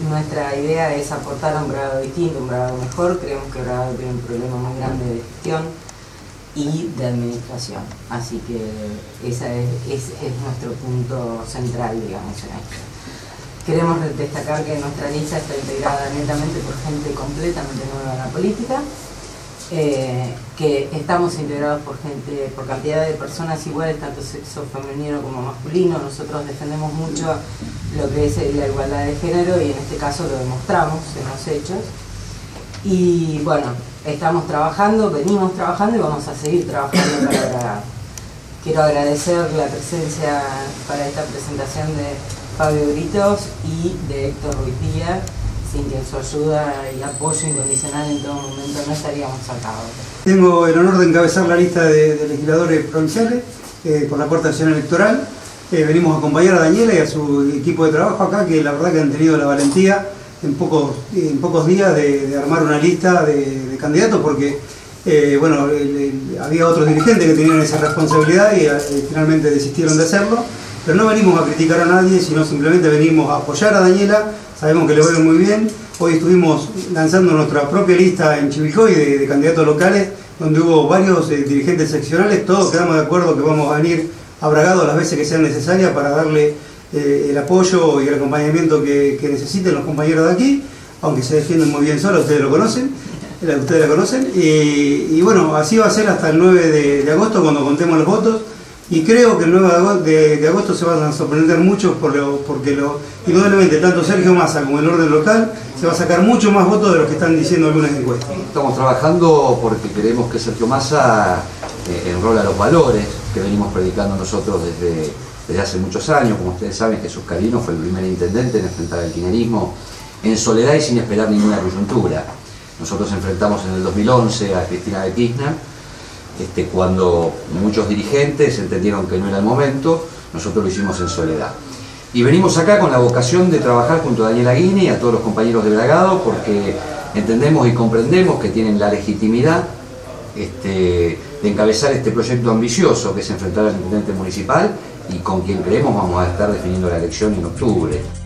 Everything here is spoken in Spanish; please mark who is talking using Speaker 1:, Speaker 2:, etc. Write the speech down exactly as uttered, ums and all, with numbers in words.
Speaker 1: nuestra idea es aportar a un Bragado distinto, un Bragado mejor. Creemos que Bragado tiene un problema muy grande de gestión y de administración, así que ese es, es, es nuestro punto central, digamos, en esto. Queremos destacar que nuestra lista está integrada netamente por gente completamente nueva en la política, eh, que estamos integrados por gente, por cantidad de personas iguales, tanto sexo femenino como masculino. Nosotros defendemos mucho lo que es la igualdad de género y en este caso lo demostramos en los hechos. Y bueno, estamos trabajando, venimos trabajando y vamos a seguir trabajando para Bragado. Quiero agradecer la presencia para esta presentación de Fabio Britos y de Héctor Ruiz Díaz, sin quien su ayuda y apoyo incondicional en todo momento no estaríamos acá.
Speaker 2: Tengo el honor de encabezar la lista de, de legisladores provinciales eh, por la cuarta sesión electoral. Eh, venimos a acompañar a Daniela y a su equipo de trabajo acá, que la verdad que han tenido la valentía en pocos, en pocos días de, de armar una lista de, de candidatos, porque eh, bueno, el, el, había otros dirigentes que tenían esa responsabilidad y eh, finalmente desistieron de hacerlo. Pero no venimos a criticar a nadie, sino simplemente venimos a apoyar a Daniela. Sabemos que le va muy bien. Hoy estuvimos lanzando nuestra propia lista en Chivilcoy de, de candidatos locales, donde hubo varios eh, dirigentes seccionales. Todos quedamos de acuerdo que vamos a venir a Bragado las veces que sean necesarias para darle eh, el apoyo y el acompañamiento que, que necesiten los compañeros de aquí, aunque se defienden muy bien solos, ustedes lo conocen, ustedes la conocen. Y, y bueno, así va a ser hasta el nueve de, de agosto, cuando contemos los votos. Y creo que el nueve de agosto se van a sorprender muchos por lo, porque lo, indudablemente tanto Sergio Massa como el orden local se va a sacar mucho más votos de los que están diciendo algunas encuestas.
Speaker 3: Estamos trabajando porque queremos que Sergio Massa eh, enrola los valores que venimos predicando nosotros desde, desde hace muchos años. Como ustedes saben, Jesús Calvino fue el primer intendente en enfrentar al kirchnerismo en soledad y sin esperar ninguna coyuntura. Nosotros enfrentamos en el dos mil once a Cristina de Kirchner. Este, cuando muchos dirigentes entendieron que no era el momento, nosotros lo hicimos en soledad. Y venimos acá con la vocación de trabajar junto a Daniela Guine y a todos los compañeros de Bragado, porque entendemos y comprendemos que tienen la legitimidad este, de encabezar este proyecto ambicioso que es enfrentar al intendente municipal y con quien creemos vamos a estar definiendo la elección en octubre.